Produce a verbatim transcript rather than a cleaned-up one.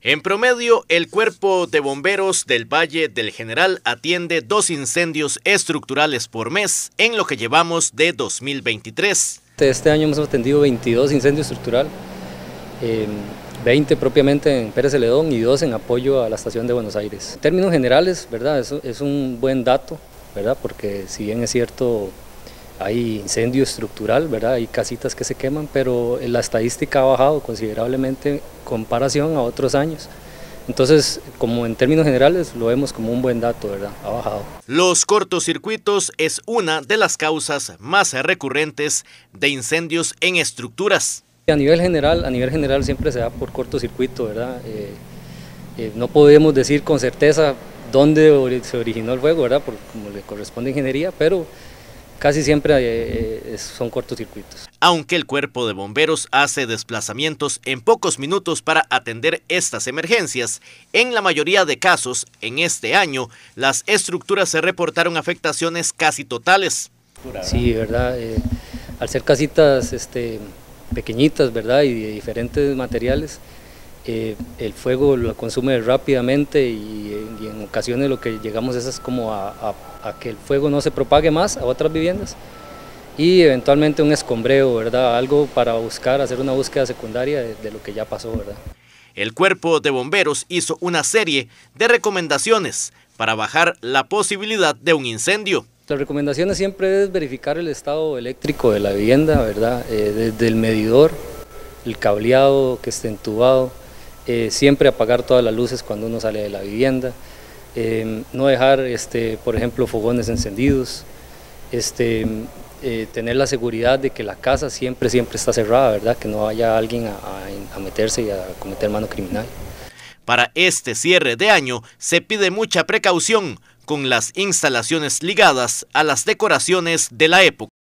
En promedio, el Cuerpo de Bomberos del Valle del General atiende dos incendios estructurales por mes en lo que llevamos de dos mil veintitrés. Este año hemos atendido veintidós incendios estructurales, eh, veinte propiamente en Pérez Celedón y dos en apoyo a la estación de Buenos Aires. En términos generales, ¿verdad? Eso es un buen dato, ¿verdad? Porque si bien es cierto, hay incendio estructural, ¿verdad? Hay casitas que se queman, pero la estadística ha bajado considerablemente en comparación a otros años. Entonces, como en términos generales, lo vemos como un buen dato, ¿verdad? Ha bajado. Los cortocircuitos es una de las causas más recurrentes de incendios en estructuras. A nivel general, a nivel general siempre se da por cortocircuito, ¿verdad? Eh, eh, no podemos decir con certeza dónde se originó el fuego, ¿verdad? Por, como le corresponde a ingeniería, pero casi siempre eh, son cortocircuitos. Aunque el Cuerpo de Bomberos hace desplazamientos en pocos minutos para atender estas emergencias, en la mayoría de casos, en este año, las estructuras se reportaron afectaciones casi totales. Sí, ¿verdad? Eh, al ser casitas este, pequeñitas, ¿verdad? Y de diferentes materiales, eh, el fuego lo consume rápidamente y, y en ocasiones lo que llegamos es como a, a, a que el fuego no se propague más a otras viviendas y eventualmente un escombreo, ¿verdad? Algo para buscar, hacer una búsqueda secundaria de, de lo que ya pasó, ¿verdad? El Cuerpo de Bomberos hizo una serie de recomendaciones para bajar la posibilidad de un incendio. Las recomendaciones siempre es verificar el estado eléctrico de la vivienda, ¿verdad? Eh, desde el medidor, el cableado que esté entubado, eh, siempre apagar todas las luces cuando uno sale de la vivienda, eh, no dejar, este, por ejemplo, fogones encendidos, este, eh, tener la seguridad de que la casa siempre, siempre está cerrada, ¿verdad? Que no haya alguien a, a, a meterse y a cometer mano criminal. Para este cierre de año se pide mucha precaución con las instalaciones ligadas a las decoraciones de la época.